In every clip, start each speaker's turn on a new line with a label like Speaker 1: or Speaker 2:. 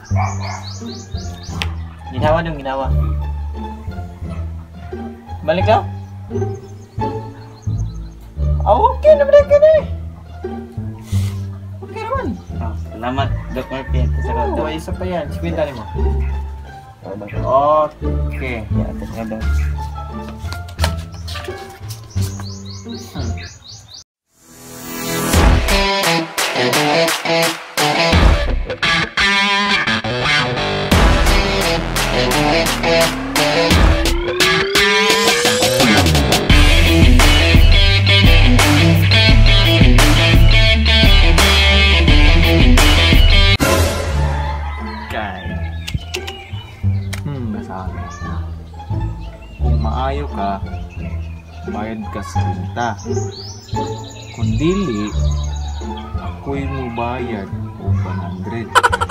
Speaker 1: Ginawa dong, ginawa. Balik ka? Oh, okay naman ka na eh. Okay naman. Oh, salamat, Doc Murphy. Oh, isa pa yan. Sikwinta mo. Okay. Ya, atas nga daw.
Speaker 2: Kung maayo ka, bayad ka sa renta. Kung dili, ako'y mo bayad o 100.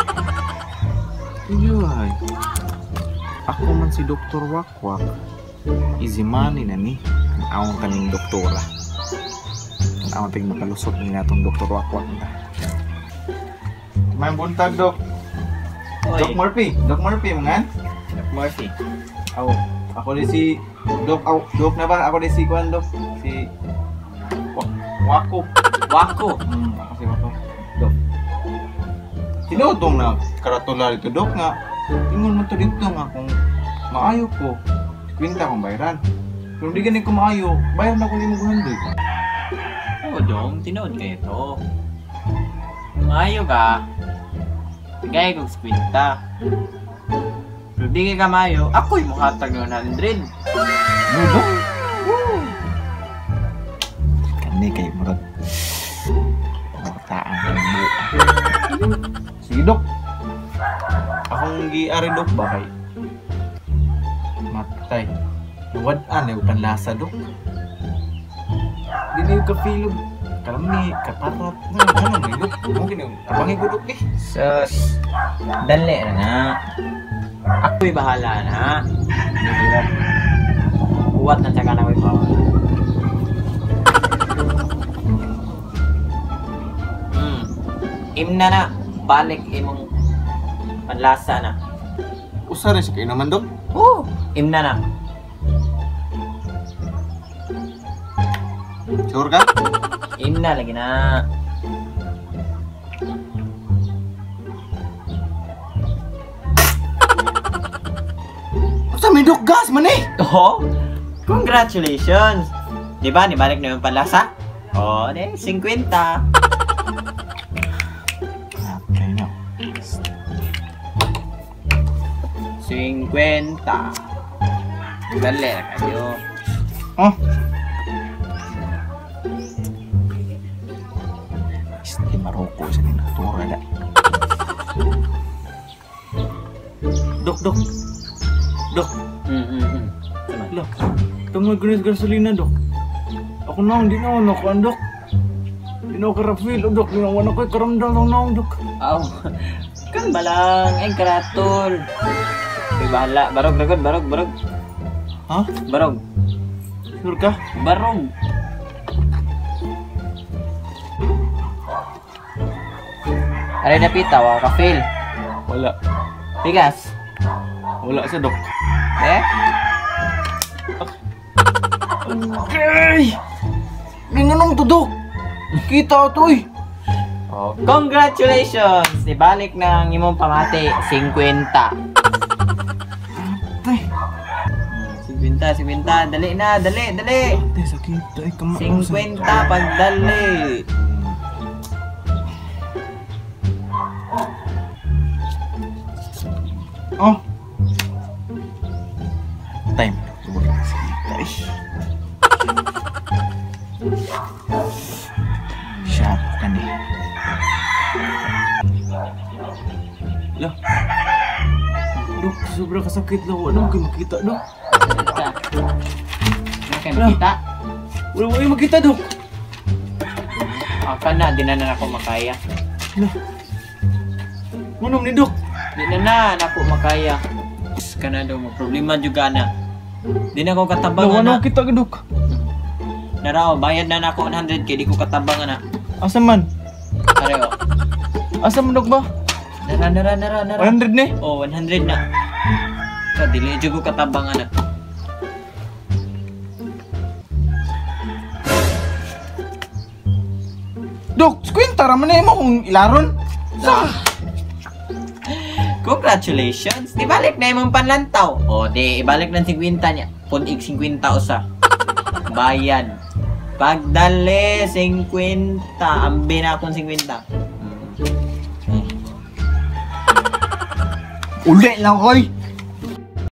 Speaker 2: Iyuhay. Ako man si Dr. Wakwak. Easy money na ni. Ang awang kaning doktora. Ang awang tig makalusot niya itong Dr. Wakwak na. May buntag, Dok. Doc Murphy. Doc Murphy, mga?
Speaker 1: Doc Murphy.
Speaker 2: Oh, ako din si Doc. Doc na ba? Ako din si Kwan, Doc. Si Wako.
Speaker 1: Wako.
Speaker 2: Ako si Wako. Doc. Tinutong na karatula dito, Doc, nga. Tingnan mo to dito nga kung maayo ko. Kwenta kong bayaran. Kung di ganin ko maayo, bayar na ko yung mag-100.
Speaker 1: Oo, Dong. Tinood kayo to. Maayo ka. Bigay kong kwenta. Pero di ka maayo, ako'y muhatag ng 100.
Speaker 2: Doc? Kani kayo murag. Pagkataan ng buka. Sige, Dok. Akong gi-ari, Dok, ba kay matay. Nawadaan na yung panlasa, Dok. Di na yung kapilog. Kalami, kaparat. Ano na, Dok? Mungkin yung tabangin ko, Dok, eh.
Speaker 1: Sus, dali na. Ako'y bahala na. Kuwat na tsaka na ako'y bahala. Imna na. Balik imong panlasa na.
Speaker 2: Usa rin siya kayo naman, Dok.
Speaker 1: Oo, imna na.
Speaker 2: Sure ka?
Speaker 1: Imna lagi na.
Speaker 2: Usa may Dok, gas man eh!
Speaker 1: Oh, congratulations! Di ba, nibalik na yung panlasa? Oh, di, 50.
Speaker 2: Okay, no.
Speaker 1: 50. Dali na kayo.
Speaker 2: Oh! Isti Maroko sa doktora na. Dok, Dok. Dok. Dok. Tunggu gunis gasolina, Dok. Ako naong, di naon ako, Dok. Di na ako karafil, Dok. Di naon ako, karamdam lang naong, Dok.
Speaker 1: Aw, kan balang, ay karatol. Di bahala, barog, barog.
Speaker 2: Ha?
Speaker 1: Barog.
Speaker 2: Sure ka?
Speaker 1: Barog. Aray na pita, wala ka fail.
Speaker 2: Wala.
Speaker 1: Bigas.
Speaker 2: Wala sa Dok.
Speaker 1: Eh?
Speaker 2: Okay! May nganong to, Dok? Kita ito, eh.
Speaker 1: Oh, congratulations! Ibalik ng imong pamati, 50.
Speaker 2: Tay.
Speaker 1: 50. Dali na, dali.
Speaker 2: Tay, sakit. Tay,
Speaker 1: 50 pagdali.
Speaker 2: Oh. Time. Sakit, tay. Shut ka ni. Lah. Dok, sobra kasakit lang. Wala mo kayo makita, Dok.
Speaker 1: Ano kayo makita?
Speaker 2: Wala mo kayo makita, Dok.
Speaker 1: Aka na, di na ako makaya.
Speaker 2: Lah. Manong ni, Dok.
Speaker 1: Di na ako makaya. Ka na daw, problema juga na. Di na ako katabang
Speaker 2: Wala
Speaker 1: na.
Speaker 2: kita, Dok.
Speaker 1: Naraw, bayad na ako 100 kaya di ko katabang na.
Speaker 2: Asa man?
Speaker 1: Areo.
Speaker 2: Asa man, Dok ba?
Speaker 1: Nara.
Speaker 2: 100 ni.
Speaker 1: Oh, 100 na. Dili jud ko katabang anak.
Speaker 2: Dok, kwenta ra man mo kung ilaron.
Speaker 1: Congratulations! Ibalik na imong panlantaw. O, di, ibalik ng 50 niya. Punig 50 usa. Bayad. Pagdali, 50. Ambi na akong 50.
Speaker 2: Uli lang koy.